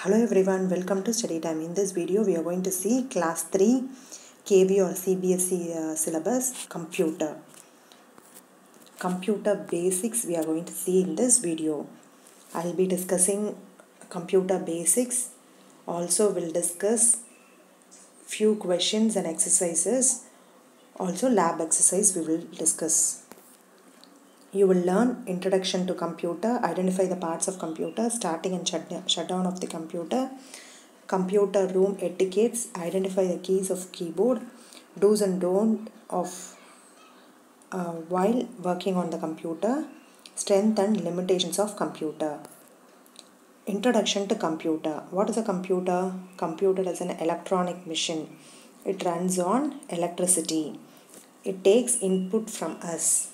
Hello everyone, welcome to Study Time. In this video, we are going to see Class 3 KV or CBSE syllabus Computer. Computer basics we are going to see in this video. I will be discussing computer basics. Also, we'll discuss few questions and exercises. Also, lab exercise we will discuss. You will learn introduction to computer, identify the parts of computer, starting and shutdown of the computer, computer room etiquettes, identify the keys of keyboard, do's and don'ts of while working on the computer, strength and limitations of computer. Introduction to computer. What is a computer? Computer is an electronic machine. It runs on electricity. It takes input from us.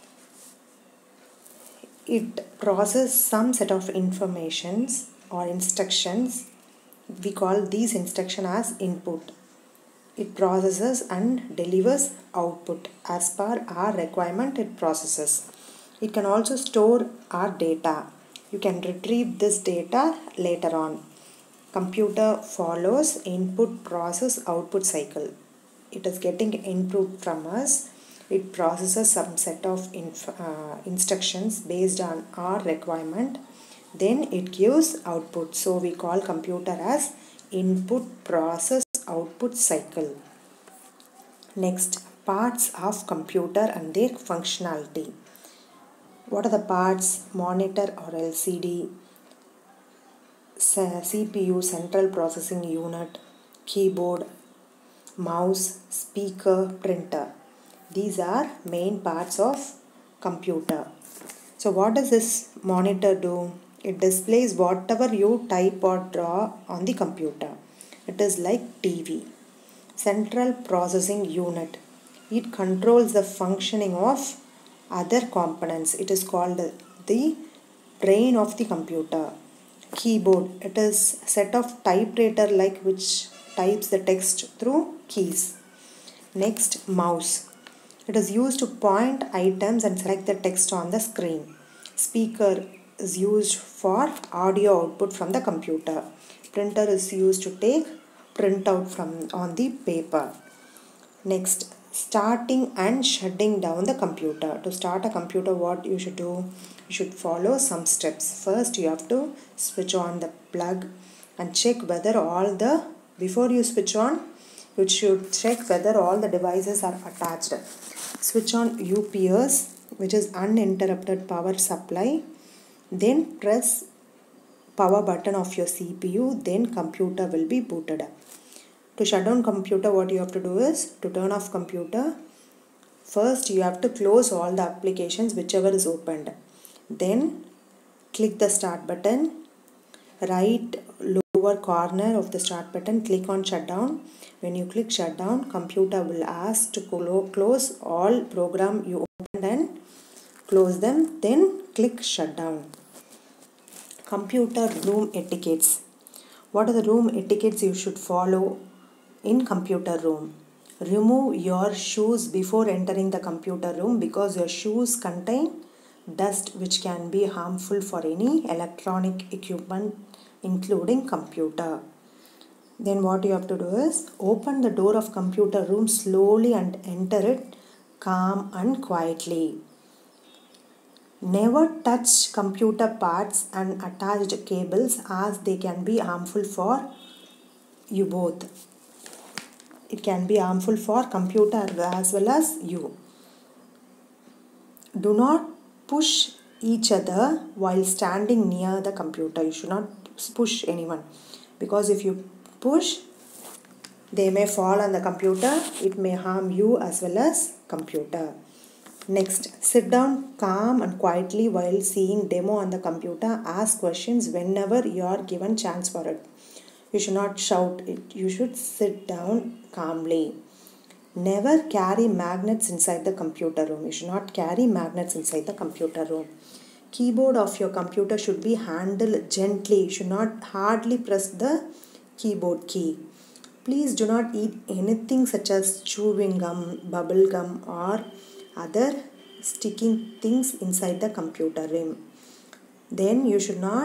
It processes some set of informations or instructions. We call these instructions as input. It processes and delivers output. As per our requirement, it processes. It can also store our data. You can retrieve this data later on. Computer follows input, process, output cycle. It is getting input from us. It processes some set of instructions based on our requirement. Then it gives output. So we call computer as input, process, output cycle. Next, parts of computer and their functionality. What are the parts? Monitor or LCD, CPU, central processing unit, keyboard, mouse, speaker, printer. These are main parts of computer. So what does this monitor do? It displays whatever you type or draw on the computer. It is like TV. Central processing unit. It controls the functioning of other components. It is called the brain of the computer. Keyboard. It is set of typewriter like which types the text through keys. Next, mouse. It is used to point items and select the text on the screen. Speaker is used for audio output from the computer. Printer is used to take printout from on the paper. Next, starting and shutting down the computer. To start a computer, what you should do? You should follow some steps. First, you have to switch on the plug and check whether before you switch on, you should check whether all the devices are attached. Switch on UPS, which is uninterrupted power supply. Then press power button of your CPU. Then computer will be booted up. To shut down computer, what you have to do is to turn off computer. First, you have to close all the applications whichever is opened. Then click the start button. Right lower corner of the start button, click on shutdown. When you click shutdown, computer will ask to close all program you opened and close them. Then click shutdown. Computer room etiquettes. What are the room etiquettes you should follow in computer room? Remove your shoes before entering the computer room because your shoes contain dust which can be harmful for any electronic equipment including computer. Then what you have to do is open the door of computer room slowly and enter it calm and quietly. Never touch computer parts and attached cables as they can be harmful for you both. It can be harmful for computer as well as you. Do not push each other while standing near the computer. You should not push anyone because if you push, they may fall on the computer. It may harm you as well as computer. Next, sit down calm and quietly while seeing demo on the computer. Ask questions whenever you are given chance for it. You should not shout it. You should sit down calmly. Never carry magnets inside the computer room. You should not carry magnets inside the computer room. Keyboard of your computer should be handled gently. You should not hardly press the keyboard key. Please do not eat anything such as chewing gum, bubble gum or other sticking things inside the computer room. Then you should not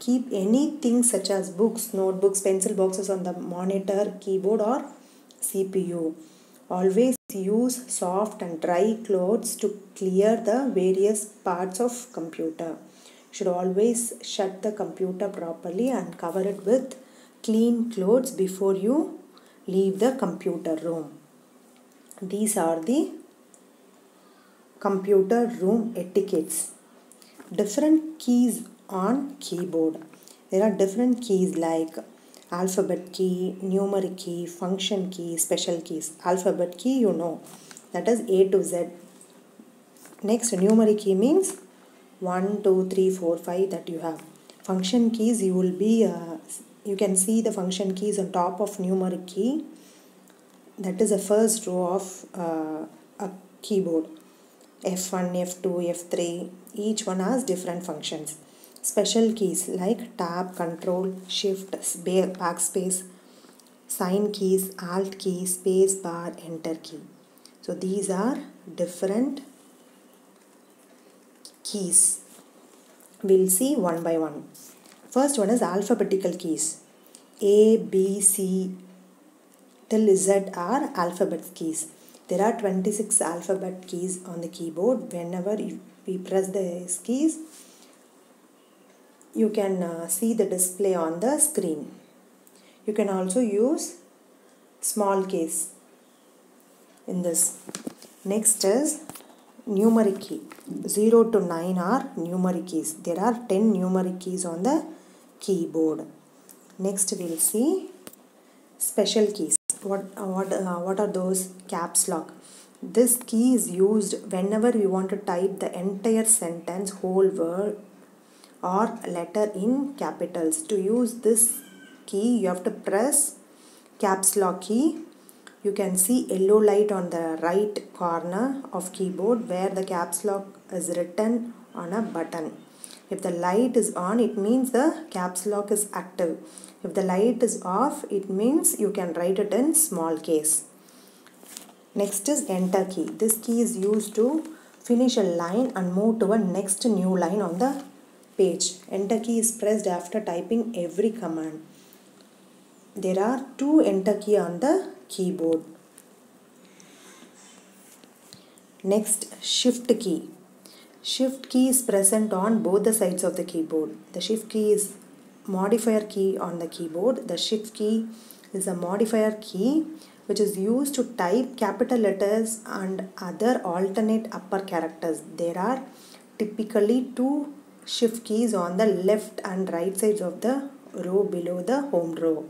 keep anything such as books, notebooks, pencil boxes on the monitor, keyboard or CPU. Always use soft and dry clothes to clear the various parts of computer. Should always shut the computer properly and cover it with clean clothes before you leave the computer room. These are the computer room etiquettes. Different keys on keyboard. There are different keys like alphabet key, numeric key, function key, special keys. Alphabet key you know, that is A to Z. Next, numeric key means 1, 2, 3, 4, 5 that you have. Function keys, you can see the function keys on top of numeric key. That is the first row of a keyboard. F1, F2, F3, each one has different functions. Special keys like tab, control, shift, backspace, sign keys, alt key, space bar, enter key. So these are different keys. We'll see one by one. First one is alphabetical keys. A, B, C till Z are alphabet keys. There are 26 alphabet keys on the keyboard. Whenever we press these keys, you can see the display on the screen. You can also use small keys in this. Next is numeric key. 0 to 9 are numeric keys. There are 10 numeric keys on the keyboard. Next we will see special keys. What are those? Caps lock. This key is used whenever we want to type the entire sentence, whole word or letter in capitals. To use this key, you have to press caps lock key. You can see yellow light on the right corner of keyboard where the caps lock is written on a button. If the light is on, it means the caps lock is active. If the light is off, it means you can write it in small case. Next is enter key. This key is used to finish a line and move to a next new line on the page. Enter key is pressed after typing every command. There are 2 enter key on the keyboard. Next, shift key. Shift key is present on both the sides of the keyboard. The shift key is modifier key on the keyboard. The shift key is a modifier key which is used to type capital letters and other alternate upper characters. There are typically 2 shift keys on the left and right sides of the row below the home row.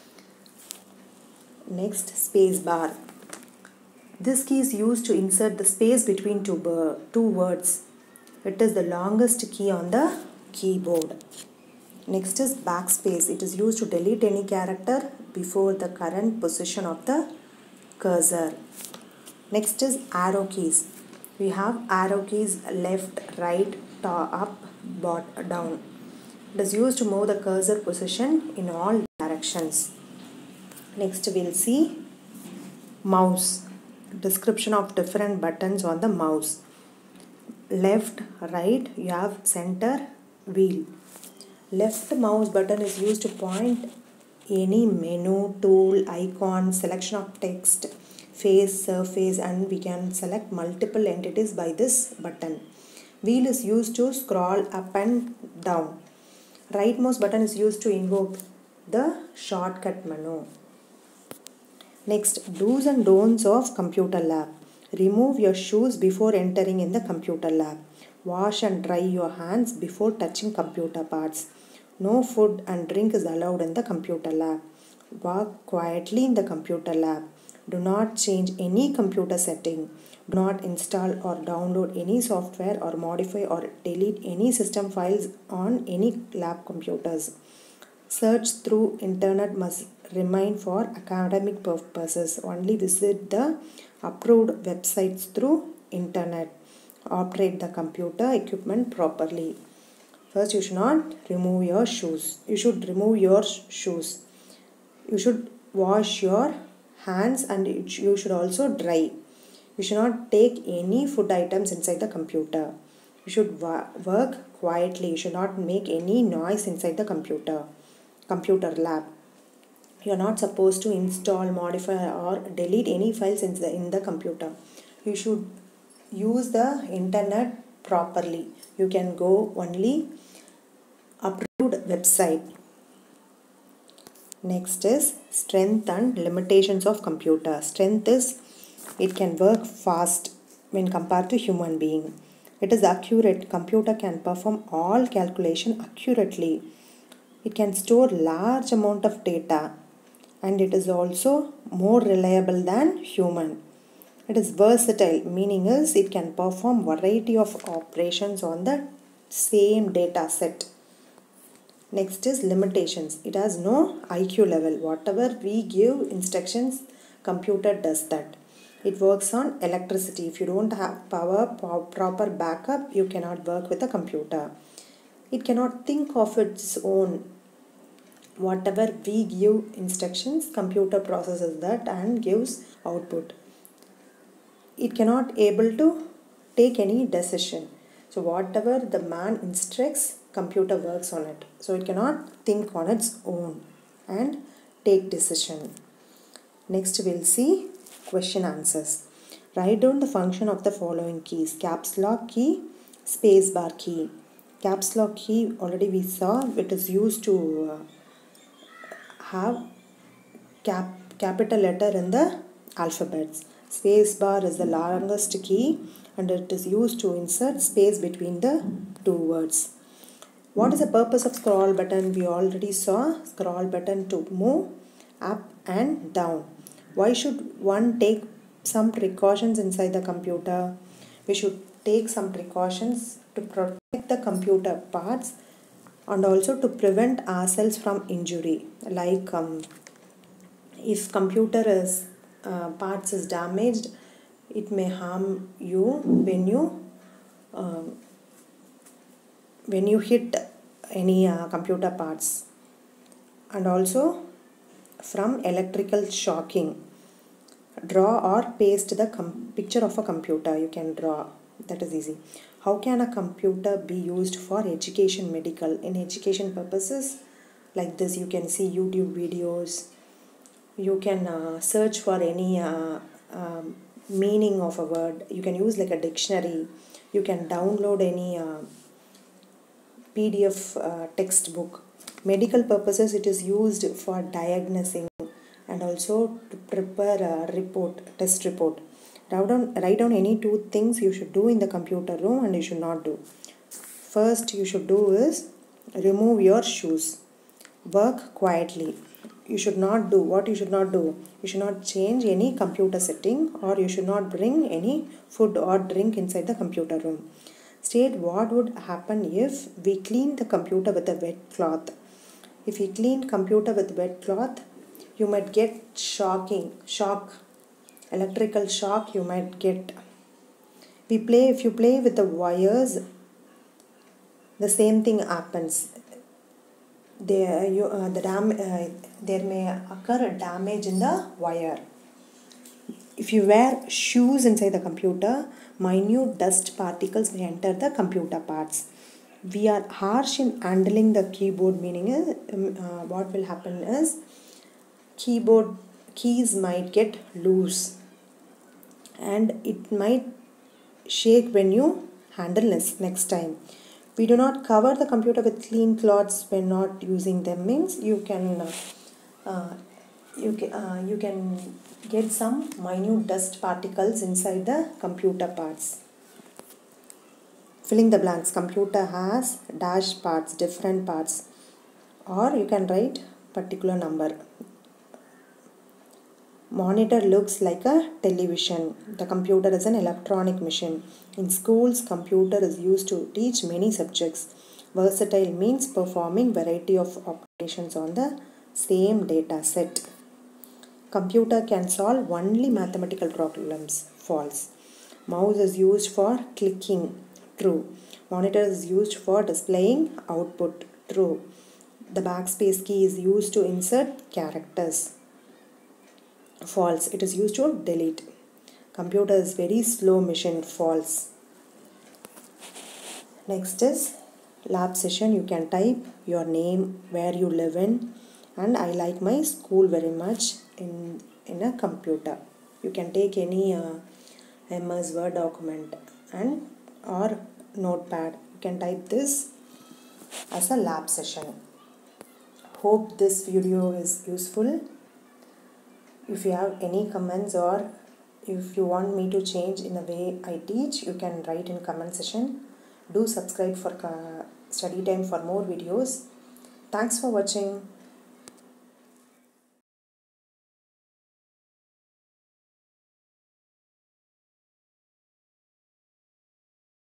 Next, space bar. This key is used to insert the space between two words. It is the longest key on the keyboard. Next is backspace. It is used to delete any character before the current position of the cursor. Next is arrow keys. We have arrow keys left, right, up, down. It is used to move the cursor position in all directions. Next we will see mouse. Description of different buttons on the mouse. Left, right, you have center, wheel. Left mouse button is used to point any menu, tool, icon, selection of text, face, surface, and we can select multiple entities by this button. Wheel is used to scroll up and down. Right mouse button is used to invoke the shortcut menu. Next, do's and don'ts of computer lab. Remove your shoes before entering in the computer lab. Wash and dry your hands before touching computer parts. No food and drink is allowed in the computer lab. Work quietly in the computer lab. Do not change any computer setting. Do not install or download any software or modify or delete any system files on any lab computers. Search through internet must remain for academic purposes. Only visit the approved websites through internet. Operate the computer equipment properly. First, you should not remove your shoes. You should remove your shoes. You should wash your hands and you should also dry. You should not take any food items inside the computer. You should work quietly. You should not make any noise inside the computer lab. You are not supposed to install, modify or delete any files in the computer. You should use the internet properly. You can go only approved website. Next is strength and limitations of computer. Strength is it can work fast when compared to human being. It is accurate. Computer can perform all calculation accurately. It can store large amount of data, and it is also more reliable than human. It is versatile, meaning is it can perform variety of operations on the same data set. Next is limitations. It has no IQ level. Whatever we give instructions, computer does that. It works on electricity. If you don't have proper backup, you cannot work with a computer. It cannot think of its own. Whatever we give instructions, computer processes that and gives output. It cannot able to take any decision. So whatever the man instructs, computer works on it. So it cannot think on its own and take decision. Next we'll see question answers. Write down the function of the following keys: caps lock key, space bar key. Caps lock key already we saw, it is used to have capital letter in the alphabets. Space bar is the longest key and it is used to insert space between the two words. What is the purpose of scroll button? We already saw scroll button to move up and down. Why should one take some precautions inside the computer? We should take some precautions to protect the computer parts and also to prevent ourselves from injury. Like if computer is parts is damaged, it may harm you when you hit any computer parts, and also from electrical shocking. Draw or paste the picture of a computer. You can draw, that is easy. How can a computer be used for education, medical? In education purposes, like this, you can see YouTube videos. You can search for any meaning of a word. You can use like a dictionary. You can download any PDF textbook. Medical purposes, it is used for diagnosing and also to prepare a test report. Write down any two things you should do in the computer room and you should not do. First you should do is remove your shoes. Work quietly. You should not do what you should not do. You should not change any computer setting, or you should not bring any food or drink inside the computer room. State what would happen if we clean the computer with a wet cloth. If you clean computer with wet cloth, you might get electrical shock you might get. If you play with the wires, the same thing happens. There may occur a damage in the wire. If you wear shoes inside the computer, minute dust particles may enter the computer parts. We are harsh in handling the keyboard, meaning is what will happen is keyboard keys might get loose and it might shake when you handle next time. We do not cover the computer with clean cloths when not using them, means you can get some minute dust particles inside the computer parts. Filling the blanks. Computer has dash parts, different parts, or you can write particular number. Monitor looks like a television. The computer is an electronic machine. In schools, computer is used to teach many subjects. Versatile means performing variety of operations on the same data set. Computer can solve only mathematical problems. False. Mouse is used for clicking. True. Monitor is used for displaying output. True. The backspace key is used to insert characters. False. It is used to delete. Computer is very slow machine. False. Next is lab session, you can type your name, where you live in, and I like my school very much in a computer. You can take any MS Word document and or notepad. You can type this as a lab session. Hope this video is useful. If you have any comments or if you want me to change in the way I teach, you can write in comment section. Do subscribe for study time for more videos. Thanks for watching.